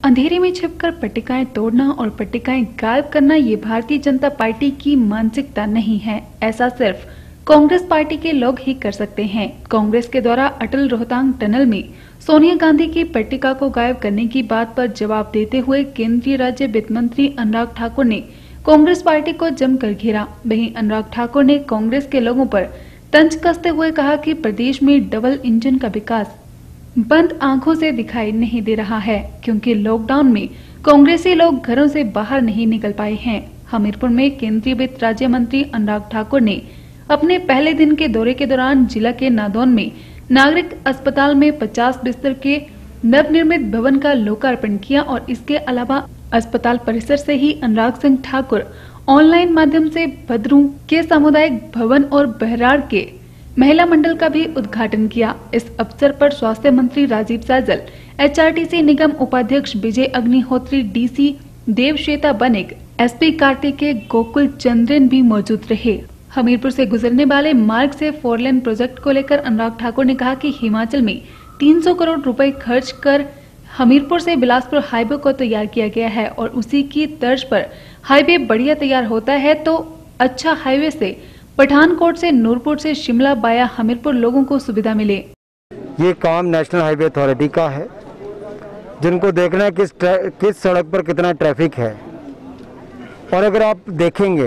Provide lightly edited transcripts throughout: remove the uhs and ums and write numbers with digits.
अंधेरे में छिपकर पट्टिकाएं तोड़ना और पट्टिकाएं गायब करना ये भारतीय जनता पार्टी की मानसिकता नहीं है। ऐसा सिर्फ कांग्रेस पार्टी के लोग ही कर सकते हैं। कांग्रेस के द्वारा अटल रोहतांग टनल में सोनिया गांधी की पट्टिका को गायब करने की बात पर जवाब देते हुए केंद्रीय राज्य वित्त मंत्री अनुराग ठाकुर ने कांग्रेस पार्टी को जमकर घेरा। वहीं अनुराग ठाकुर ने कांग्रेस के लोगों पर तंज कसते हुए कहा कि प्रदेश में डबल इंजन का विकास बंद आंखों से दिखाई नहीं दे रहा है, क्योंकि लॉकडाउन में कांग्रेसी लोग घरों से बाहर नहीं निकल पाए हैं। हमीरपुर में केंद्रीय वित्त राज्य मंत्री अनुराग ठाकुर ने अपने पहले दिन के दौरे के दौरान जिला के नादौन में नागरिक अस्पताल में 50 बिस्तर के नवनिर्मित भवन का लोकार्पण किया और इसके अलावा अस्पताल परिसर से ही अनुराग सिंह ठाकुर ऑनलाइन माध्यम से भद्रू के सामुदायिक भवन और बहराड़ के महिला मंडल का भी उद्घाटन किया। इस अवसर पर स्वास्थ्य मंत्री राजीव सैजल, एचआरटीसी निगम उपाध्यक्ष विजय अग्निहोत्री, डीसी देवश्वेता बनिक, एसपी कार्तिकेय गोकुल चंद्रन भी मौजूद रहे। हमीरपुर से गुजरने वाले मार्ग से 4 लेन प्रोजेक्ट को लेकर अनुराग ठाकुर ने कहा कि हिमाचल में 300 करोड़ रुपए खर्च कर हमीरपुर से बिलासपुर हाईवे को तैयार किया गया है और उसी की तर्ज पर हाईवे बढ़िया तैयार होता है तो अच्छा हाईवे से पठानकोट से नूरपुर से शिमला बाया हमीरपुर लोगों को सुविधा मिले। ये काम नेशनल हाईवे अथॉरिटी का है, जिनको देखना है किस सड़क पर कितना ट्रैफिक है। और अगर आप देखेंगे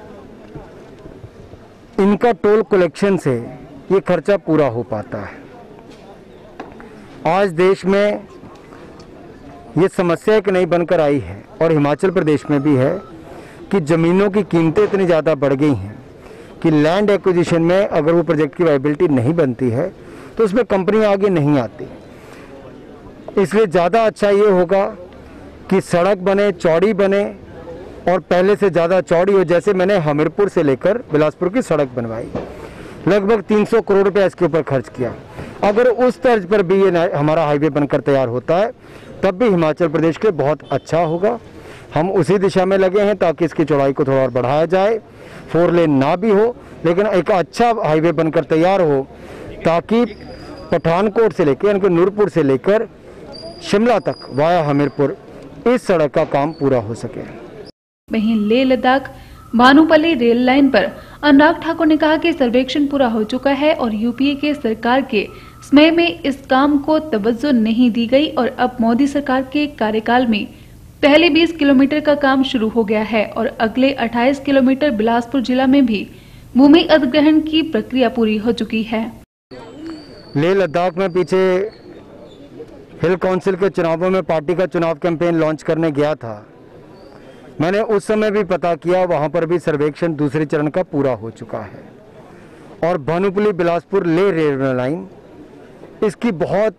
इनका टोल कलेक्शन से ये खर्चा पूरा हो पाता है। आज देश में ये समस्या एक नई बनकर आई है और हिमाचल प्रदेश में भी है कि ज़मीनों की कीमतें इतनी ज़्यादा बढ़ गई हैं कि लैंड एक्विजिशन में अगर वो प्रोजेक्ट की वायबिलिटी नहीं बनती है तो उसमें कंपनी आगे नहीं आती। इसलिए ज़्यादा अच्छा ये होगा कि सड़क बने, चौड़ी बने और पहले से ज़्यादा चौड़ी हो। जैसे मैंने हमीरपुर से लेकर बिलासपुर की सड़क बनवाई, लगभग 300 करोड़ रुपए इसके ऊपर खर्च किया। अगर उस तर्ज पर भी ये हमारा हाईवे बनकर तैयार होता है तब भी हिमाचल प्रदेश के लिए बहुत अच्छा होगा। हम उसी दिशा में लगे हैं ताकि इसकी चौड़ाई को थोड़ा और बढ़ाया जाए। 4 लेन ना भी हो लेकिन एक अच्छा हाईवे बनकर तैयार हो ताकि पठानकोट से लेकर यानी कि नूरपुर से लेकर शिमला तक वाया हमीरपुर इस सड़क का काम पूरा हो सके। वहीं लेह लद्दाख भानुपल्ली रेल लाइन पर अनुराग ठाकुर ने कहा कि सर्वेक्षण पूरा हो चुका है और यूपीए के सरकार के समय में इस काम को तवज्जो नहीं दी गई और अब मोदी सरकार के कार्यकाल में पहले 20 किलोमीटर का काम शुरू हो गया है और अगले 28 किलोमीटर बिलासपुर जिला में भी भूमि अधिग्रहण की प्रक्रिया पूरी हो चुकी है। लेह लद्दाख में पीछे हिल काउंसिल के चुनावों में पार्टी का चुनाव कैंपेन लॉन्च करने गया था। मैंने उस समय भी पता किया, वहां पर भी सर्वेक्षण दूसरे चरण का पूरा हो चुका है। और भानुपल्ली बिलासपुर लेह रेलवे लाइन इसकी बहुत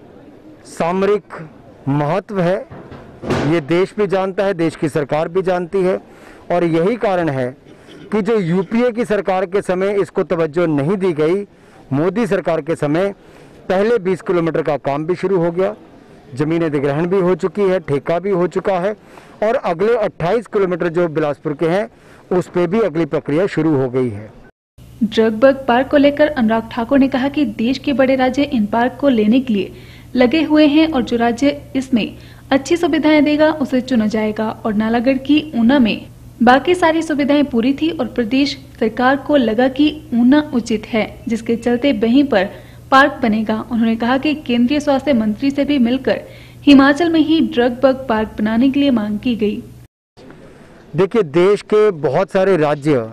सामरिक महत्व है, ये देश भी जानता है, देश की सरकार भी जानती है। और यही कारण है कि जो यूपीए की सरकार के समय इसको तवज्जो नहीं दी गई, मोदी सरकार के समय पहले 20 किलोमीटर का काम भी शुरू हो गया, जमीन अधिग्रहण भी हो चुकी है, ठेका भी हो चुका है और अगले 28 किलोमीटर जो बिलासपुर के हैं उस पे भी अगली प्रक्रिया शुरू हो गई है। ड्रग बग पार्क को लेकर अनुराग ठाकुर ने कहा कि देश के बड़े राज्य इन पार्क को लेने के लिए लगे हुए हैं और जो राज्य इसमें अच्छी सुविधाएं देगा उसे चुना जाएगा। और नालागढ़ की ऊना में बाकी सारी सुविधाएं पूरी थी और प्रदेश सरकार को लगा कि ऊना उचित है, जिसके चलते वहीं पर पार्क बनेगा। उन्होंने कहा कि केंद्रीय स्वास्थ्य मंत्री से भी मिलकर हिमाचल में ही ड्रग बग पार्क बनाने के लिए मांग की गई। देखिए, देश के बहुत सारे राज्य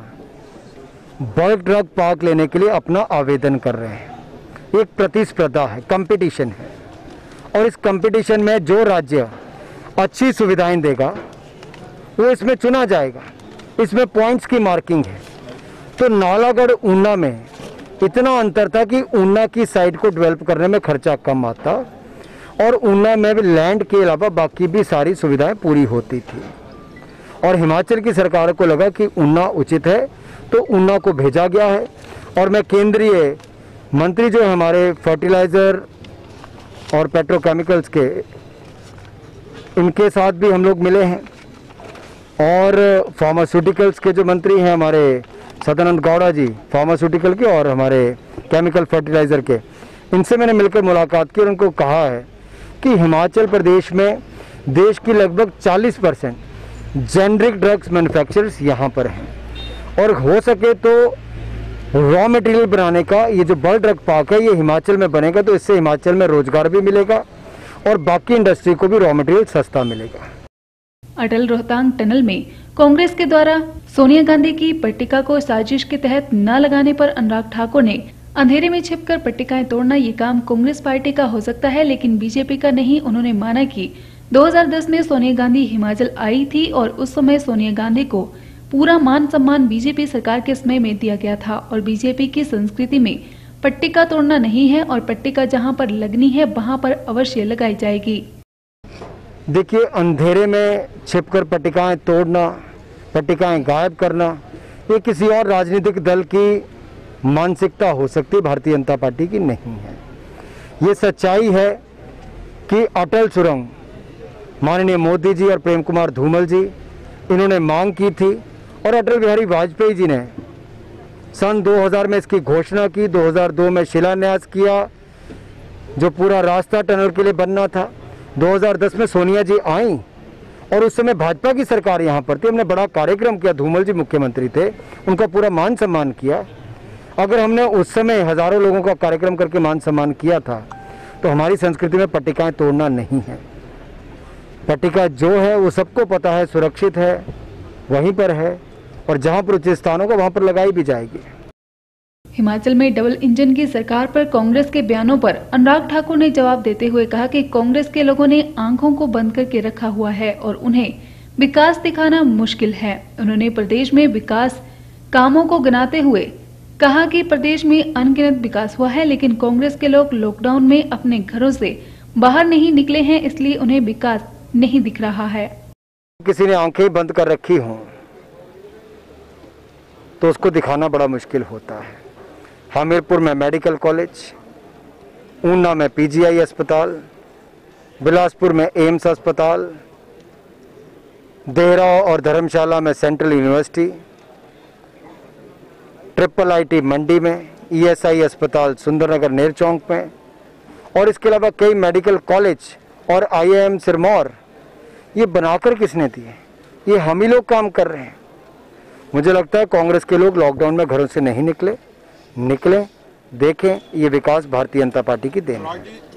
बल्क ड्रग पार्क लेने के लिए अपना आवेदन कर रहे हैं। एक प्रतिस्पर्धा है, कंपटीशन है और इस कंपटीशन में जो राज्य अच्छी सुविधाएं देगा वो इसमें चुना जाएगा। इसमें पॉइंट्स की मार्किंग है। तो नालागढ़ ऊना में इतना अंतर था कि ऊना की साइड को डेवलप करने में खर्चा कम आता और ऊना में भी लैंड के अलावा बाकी भी सारी सुविधाएं पूरी होती थी। और हिमाचल की सरकार को लगा कि ऊना उचित है तो ऊना को भेजा गया है। और मैं केंद्रीय मंत्री जो हमारे फर्टिलाइज़र और पेट्रोकेमिकल्स के, इनके साथ भी हम लोग मिले हैं। और फार्मास्यूटिकल्स के जो मंत्री हैं हमारे सदानंद गौड़ा जी, फार्मास्यूटिकल के और हमारे केमिकल फर्टिलाइज़र के, इनसे मैंने मिलकर मुलाकात की और उनको कहा है कि हिमाचल प्रदेश में देश की लगभग 40% जेनरिक ड्रग्स मैन्युफैक्चरर्स यहाँ पर हैं। और हो सके तो रॉ मटेरियल बनाने का ये जो बल्क ड्रग पार्क है ये हिमाचल में बनेगा, तो इससे हिमाचल में रोजगार भी मिलेगा और बाकी इंडस्ट्री को भी रॉ मटेरियल सस्ता मिलेगा। अटल रोहतांग टनल में कांग्रेस के द्वारा सोनिया गांधी की पट्टिका को साजिश के तहत न लगाने पर अनुराग ठाकुर ने अंधेरे में छिपकर पट्टिकाएं तोड़ना ये काम कांग्रेस पार्टी का हो सकता है, लेकिन बीजेपी का नहीं। उन्होंने माना कि 2010 में सोनिया गांधी हिमाचल आई थी और उस समय सोनिया गांधी को पूरा मान सम्मान बीजेपी सरकार के समय में दिया गया था और बीजेपी की संस्कृति में पट्टिका तोड़ना नहीं है और पट्टिका जहां पर लगनी है वहां पर अवश्य लगाई जाएगी। देखिए, अंधेरे में छिपकर पट्टिकाएं तोड़ना, पट्टिकाएं गायब करना, ये किसी और राजनीतिक दल की मानसिकता हो सकती है, भारतीय जनता पार्टी की नहीं है। ये सच्चाई है कि अटल सुरंग माननीय मोदी जी और प्रेम कुमार धूमल जी इन्होंने मांग की थी और अटल बिहारी वाजपेयी जी ने सन 2000 में इसकी घोषणा की, 2002 में शिलान्यास किया, जो पूरा रास्ता टनल के लिए बनना था। 2010 में सोनिया जी आई और उस समय भाजपा की सरकार यहाँ पर थी, हमने बड़ा कार्यक्रम किया, धूमल जी मुख्यमंत्री थे, उनका पूरा मान सम्मान किया। अगर हमने उस समय हजारों लोगों का कार्यक्रम करके मान सम्मान किया था तो हमारी संस्कृति में पट्टिकाएं तोड़ना नहीं है। पट्टिका जो है वो सबको पता है, सुरक्षित है, वहीं पर है और जहां पर उचित स्थान होगा वहां पर लगाई भी जाएगी। हिमाचल में डबल इंजन की सरकार पर कांग्रेस के बयानों पर अनुराग ठाकुर ने जवाब देते हुए कहा कि कांग्रेस के लोगों ने आंखों को बंद करके रखा हुआ है और उन्हें विकास दिखाना मुश्किल है। उन्होंने प्रदेश में विकास कामों को गिनाते हुए कहा कि प्रदेश में अनगिनत विकास हुआ है, लेकिन कांग्रेस के लोग लॉकडाउन में अपने घरों से बाहर नहीं निकले हैं, इसलिए उन्हें विकास नहीं दिख रहा है। किसी ने आंखें बंद कर रखी हों तो उसको दिखाना बड़ा मुश्किल होता है। हमीरपुर में मेडिकल कॉलेज, ऊना में पीजीआई अस्पताल, बिलासपुर में एम्स अस्पताल, देहरा और धर्मशाला में central university, triple IT Mandi में, ईएसआई अस्पताल सुंदरनगर नेर चौक में और इसके अलावा कई मेडिकल कॉलेज और आईआईएम सिरमौर, ये बनाकर किसने दिए? ये हम ही लोग काम कर रहे हैं। मुझे लगता है कांग्रेस के लोग लॉकडाउन में घरों से नहीं निकले, देखें, ये विकास भारतीय जनता पार्टी की देन है।